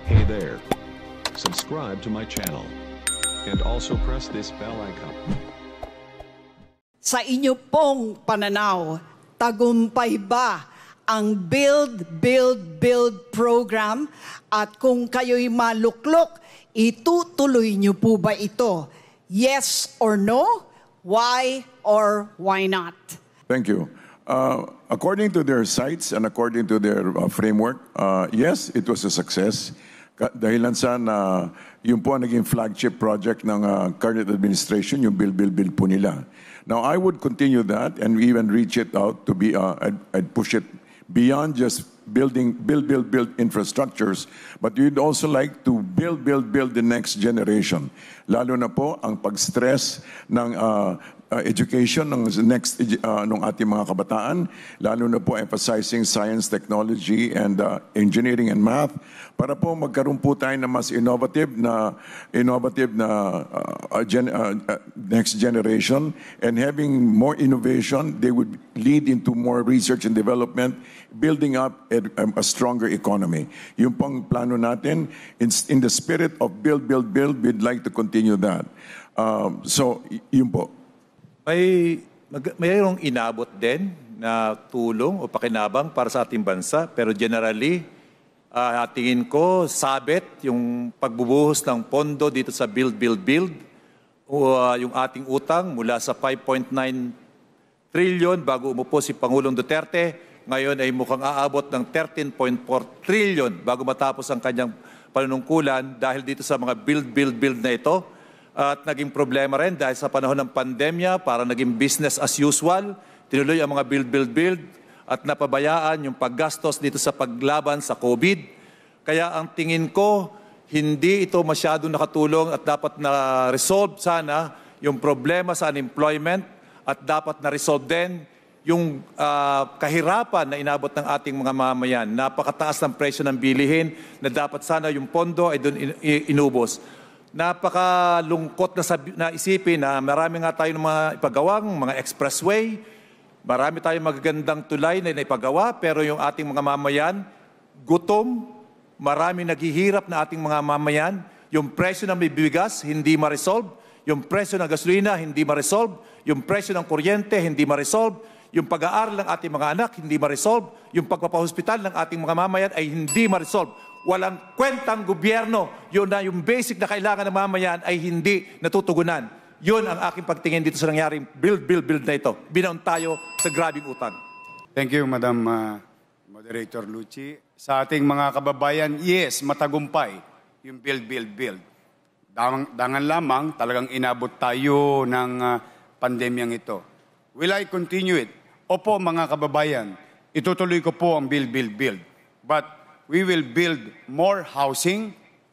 Hey there. Subscribe to my channel. And also press this bell icon. Sa inyo pong pananaw, tagumpay ba ang Build, Build, Build program? At kung kayo'y maluklok, itutuloy niyo po ba ito? Yes or no? Why or why not? Thank you. According to their sites and according to their framework, yes, it was a success. Dahilan sa na yun po ang naging flagship project ng current administration, yung Build, Build, Build po nila. Now, I would continue that and even reach it out to be, I'd push it beyond just build infrastructures, but we'd also like to build the next generation. Lalo na po ang pag-stress ng education ng next ng ating mga kabataan, lalo na po emphasizing science, technology, and engineering and math, para po magkaroon po tayo na mas innovative na next generation, and having more innovation, they would lead into more research and development, building up a stronger economy. Yung pong plano natin, in the spirit of build, we'd like to continue that. So, yun po. Mayroong inabot din na tulong o pakinabang para sa ating bansa, pero generally, tingin ko, sabit yung pagbubuhos ng pondo dito sa Build, o yung ating utang mula sa 5.9 trillion bago umupo si Pangulong Duterte, ngayon ay mukhang aabot ng 13.4 trillion bago matapos ang kanyang panunungkulan dahil dito sa mga build na ito. At naging problema rin dahil sa panahon ng pandemya, para naging business as usual, tinuloy ang mga build, at napabayaan yung paggastos dito sa paglaban sa COVID. Kaya ang tingin ko, hindi ito masyadong nakatulong at dapat na-resolve sana yung problema sa unemployment at dapat na-resolve din yung kahirapan na inabot ng ating mga mamamayan. Napakataas ng presyo ng bilihin na dapat sana yung pondo ay doon inubos. Napakalungkot na isipin na marami nga tayong mga ipagawang, mga expressway, marami tayong magagandang tulay na ipagawa, pero yung ating mga mamayan, gutom, marami naghihirap na ating mga mamayan, yung presyo ng bibigas, hindi ma-resolve, yung presyo ng gasolina, hindi ma-resolve, yung presyo ng kuryente, hindi ma-resolve, yung pag-aaral ng ating mga anak, hindi ma-resolve, yung pagpapahospital ng ating mga mamayan ay hindi ma-resolve. Walang kwentang gobyerno, yun na yung basic na kailangan ng mamayan ay hindi natutugunan. Yun ang aking pagtingin dito sa nangyaring build na ito. Binaon tayo sa grabing utang. Thank you, Madam Moderator Lucci. Sa ating mga kababayan, yes, matagumpay yung build. Dangan lamang, talagang inabot tayo ng pandemyang ito. Will I continue it? Opo, mga kababayan, itutuloy ko po ang build. But we will build more housing,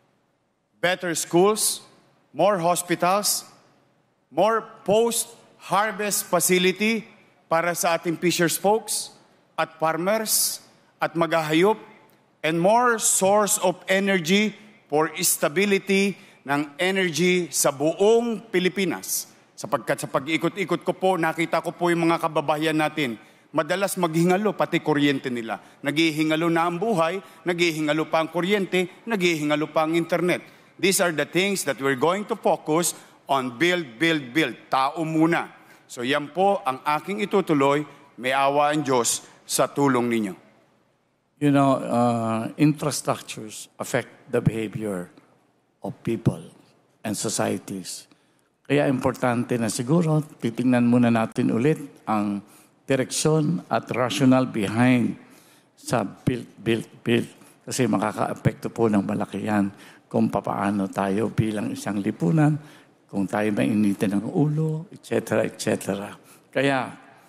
better schools, more hospitals, more post-harvest facility para sa ating fishers folks at farmers at maghahayop, and more source of energy for stability ng energy sa buong Pilipinas. Sapagkat sa pag-ikot-ikot ko po, nakita ko po yung mga kababayan natin, madalas maghingalo pati kuryente nila. Naghihingalo na ang buhay, naghihingalo pa ang kuryente, naghihingalo pa ang internet. These are the things that we're going to focus on build. Tao muna. So yan po ang aking itutuloy. May awa ang Diyos sa tulong ninyo. You know, infrastructures affect the behavior of people and societies. Kaya importante na siguro, titingnan muna natin ulit ang direksyon at rational behind sa build. Kasi makaka-apekto po ng malaki yan kung papaano tayo bilang isang lipunan, kung tayo mainitin ng ulo, etc. Kaya,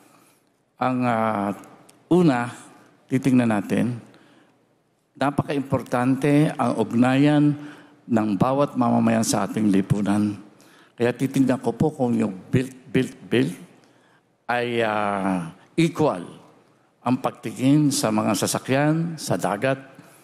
ang una, titingnan natin, napaka-importante ang ugnayan ng bawat mamamayan sa ating lipunan. Kaya titingnan ko po kung yung build ay equal ang pagtingin sa mga sasakyan, sa dagat,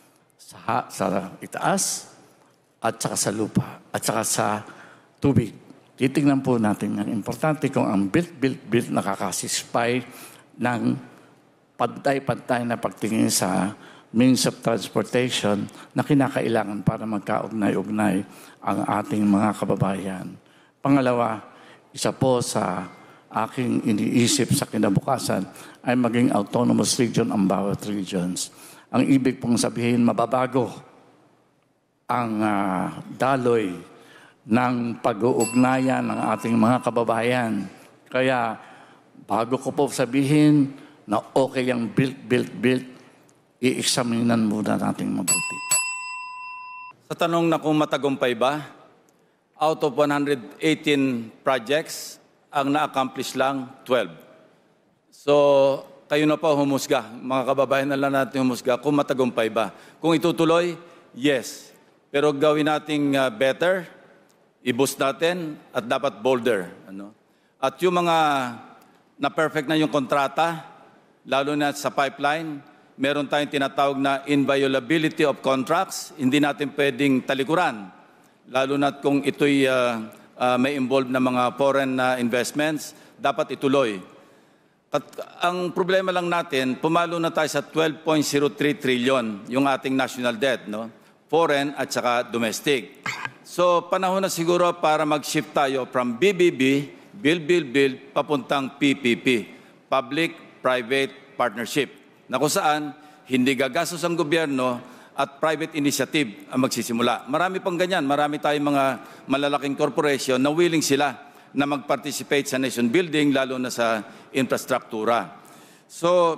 sa itaas, at saka sa lupa, at saka sa tubig. Titingnan po natin ang importante kung ang build nakakasispay ng pantay-pantay na pagtingin sa means of transportation na kinakailangan para magkaugnay-ugnay ang ating mga kababayan. Pangalawa, isa po sa aking iniisip sa kinabukasan ay maging autonomous region ang bawat regions. Ang ibig pong sabihin, mababago ang daloy ng pag-uugnayan ng ating mga kababayan. Kaya bago ko po sabihin na okay ang build, i-examinan muna natin mabuti. Sa tanong na kung matagumpay ba, out of 118 projects, ang na-accomplish lang 12. So, kayo na po humusga. Mga kababayan na lang natin humusga kung matagumpay ba. Kung itutuloy, yes. Pero gawin nating better, i-boost natin, at dapat bolder. At yung mga na-perfect na yung kontrata, lalo na sa pipeline, meron tayong tinatawag na inviolability of contracts. Hindi natin pwedeng talikuran, lalo na kung ito'y may involved na mga foreign investments, dapat ituloy. At ang problema lang natin, pumalo na tayo sa 12.03 trillion yung ating national debt, no? Foreign at saka domestic. So panahon na siguro para mag-shift tayo from BBB, build, papuntang PPP, Public-Private Partnership, na kung saan hindi gagastos ang gobyerno at private initiative ang magsisimula. Marami pang ganyan. Marami tayong mga malalaking corporation na willing sila na mag-participate sa nation building, lalo na sa infrastruktura. So,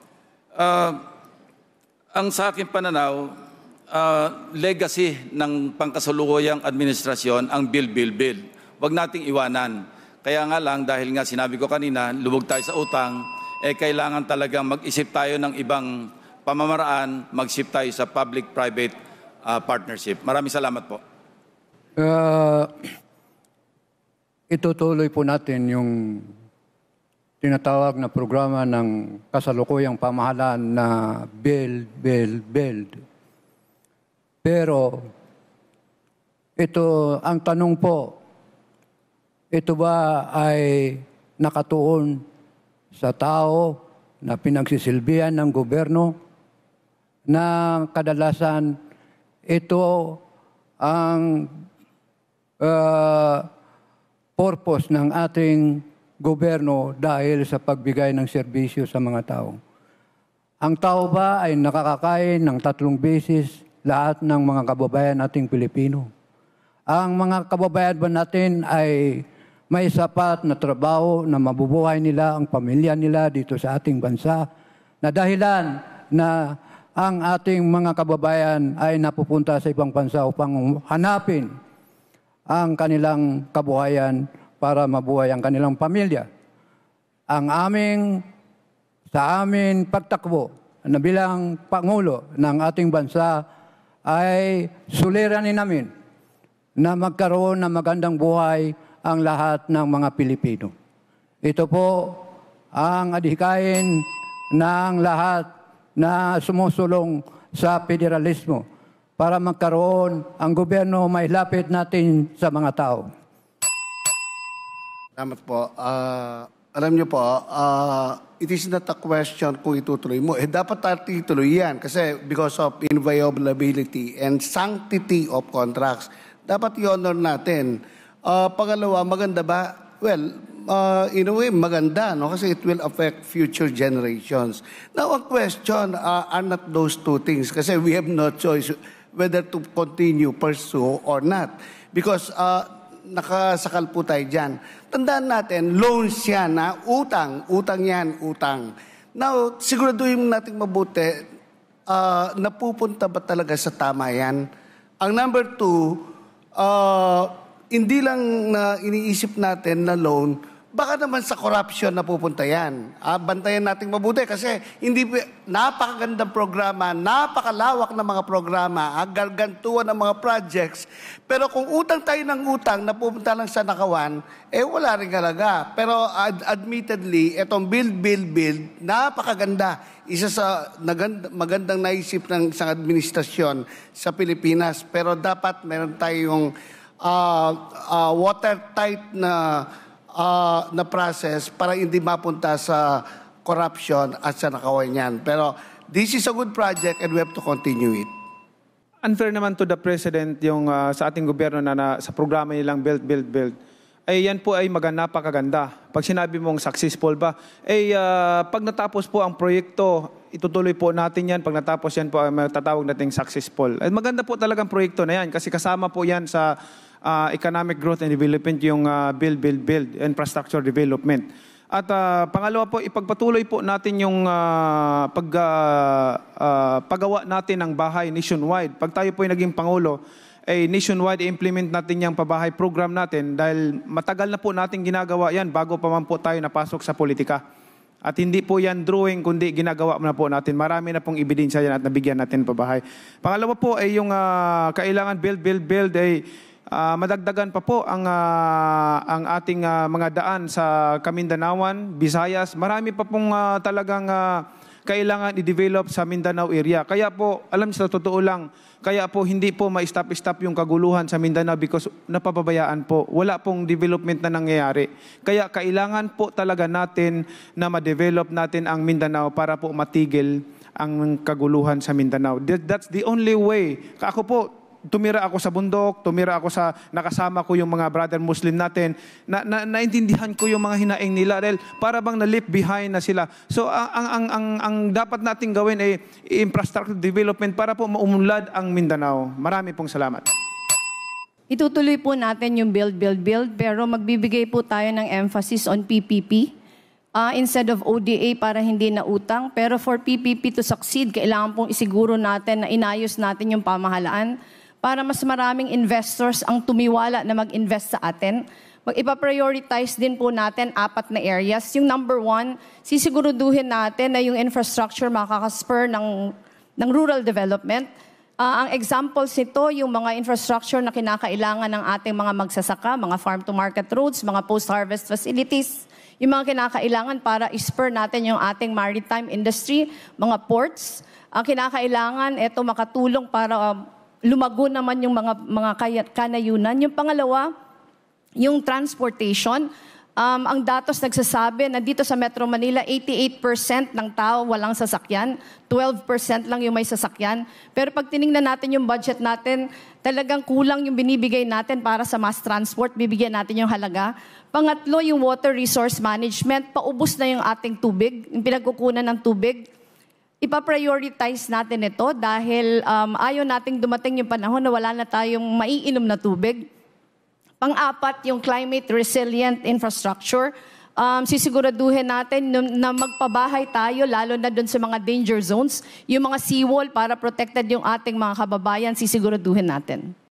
ang sa aking pananaw, legacy ng pangkasalukuyang administrasyon ang build. Huwag nating iwanan. Kaya nga lang, dahil nga sinabi ko kanina, lubog tayo sa utang, kailangan talagang mag-isip tayo ng ibang pamamaraan, mag-isip tayo sa public-private partnership. Maraming salamat po. Itutuloy po natin yung tinatawag na programa ng kasalukuyang pamahalaan na build. Pero ito, ang tanong po, ito ba ay nakatuon sa tao na pinagsisilbihan ng gobyerno na kadalasan ito ang purpose ng ating gobyerno dahil sa pagbigay ng serbisyo sa mga tao. Ang tao ba ay nakakakain ng 3 beses lahat ng mga kababayan nating Pilipino? Ang mga kababayan ba natin ay may sapat na trabaho na mabubuhay nila, ang pamilya nila dito sa ating bansa, na dahilan na ang ating mga kababayan ay napupunta sa ibang bansa upang hanapin ang kanilang kabuhayan para mabuhay ang kanilang pamilya. Sa amin pagtakbo na bilang Pangulo ng ating bansa ay suliranin namin na magkaroon ng magandang buhay ang lahat ng mga Pilipino. Ito po ang adhikain ng lahat na sumusulong sa federalismo para magkaroon ang gobyerno mailapit natin sa mga tao. Salamat po. Alam niyo po, it is not a question kung itutuloy mo. Dapat ituloy yan kasi because of inviolability and sanctity of contracts. Dapat i-honor natin. Pangalawa, maganda ba? Well, in a way, maganda, no? Kasi it will affect future generations. Now, ang question are not those two things kasi we have no choice whether to continue, pursue, or not. Because nakasakal po tayo dyan. Tandaan natin, loans yan, utang yan, utang. Now, siguraduhin natin mabuti, napupunta ba talaga sa tama yan? Ang number 2, hindi lang na iniisip natin na loan, baka naman sa corruption na pupunta yan. Bantayan natin mabuti kasi napakagandang programa, napakalawak na mga programa, gargantuan ng mga projects. Pero kung utang tayo ng utang na pupunta lang sa nakawan, wala rin halaga. Pero admittedly, itong build, napakaganda. Isa sa magandang naisip ng isang administrasyon sa Pilipinas. Pero dapat meron tayong watertight na process para hindi mapunta sa corruption at sa nakawan yan. Pero this is a good project and we have to continue it. Unfair naman to the President yung sa ating gobyerno na sa programa nilang build. Ay yan po ay napakaganda. Pag sinabi mong successful ba, pag natapos po ang proyekto, itutuloy po natin yan. Pag natapos yan po, matatawag nating successful. Ay maganda po talagang proyekto na yan kasi kasama po yan sa economic growth and development yung build, infrastructure development. At pangalawa po, ipagpatuloy po natin yung paggawa natin ng bahay nationwide. Pag tayo po ay naging Pangulo, nationwide implement natin yung pabahay program natin dahil matagal na po natin ginagawa yan bago pa man po tayo napasok sa politika. At hindi po yan drawing, kundi ginagawa na po natin. Marami na pong ebidensya yan at nabigyan natin pabahay. Pangalawa po ay yung kailangan build ay madagdagan pa po ang ating mga daan sa Kamindanawan, Visayas. Marami pa pong talagang kailangan i-develop sa Mindanao area. Kaya po, alam niyo sa totoo lang, kaya po hindi po ma-stop yung kaguluhan sa Mindanao because napapabayaan po. Wala pong development na nangyayari. Kaya kailangan po talaga natin na ma-develop natin ang Mindanao para po matigil ang kaguluhan sa Mindanao. That's the only way. Ako po, tumira ako sa bundok, nakasama ko yung mga brother Muslim natin, naintindihan ko yung mga hinaing nila dahil para bang na-left behind na sila. So ang dapat nating gawin ay infrastructure development para po maumunlad ang Mindanao. Marami pong salamat. Itutuloy po natin yung build, pero magbibigay po tayo ng emphasis on PPP. Instead of ODA para hindi na utang. Pero for PPP to succeed, kailangan pong isiguro natin na inayos natin yung pamahalaan para mas maraming investors ang tumiwala na mag-invest sa atin. Ipa-prioritize din po natin 4 na areas. Yung number 1, sisiguruduhin natin na yung infrastructure makakaspur ng rural development. Ang examples nito, yung mga infrastructure na kinakailangan ng ating mga magsasaka, mga farm-to-market roads, mga post-harvest facilities, yung mga kinakailangan para ispur natin yung ating maritime industry, mga ports. Ang kinakailangan, ito makatulong para lumago naman yung mga kanayunan. Yung pangalawa, yung transportation. Ang datos nagsasabi na dito sa Metro Manila, 88% ng tao walang sasakyan, 12% lang yung may sasakyan. Pero pag tinignan natin yung budget natin, talagang kulang yung binibigay natin para sa mass transport, bibigyan natin yung halaga. Pangatlo, yung water resource management, paubos na yung ating tubig, yung pinagkukunan ng tubig. Ipa-prioritize natin ito dahil ayaw nating dumating yung panahon na wala na tayong maiinom na tubig. Pang-apat, yung climate resilient infrastructure. Sisiguraduhin natin na magpabahay tayo, lalo na dun sa mga danger zones. Yung mga seawall para protected yung ating mga kababayan, sisiguraduhin natin.